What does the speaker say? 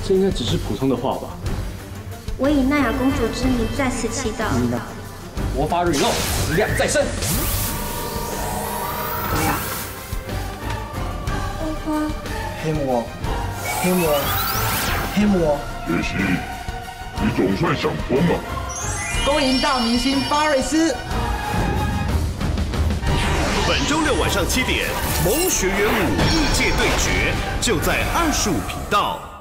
这应该只是普通的话吧？ 我以奈雅公主之名在此祈祷。 魔法陨漏，力量再生。 黑魔，黑魔，黑魔。 杰西，你总算想通了。 恭迎大明星巴瑞斯。 本周六晚上7点，《萌学园5异界对决》就在25频道。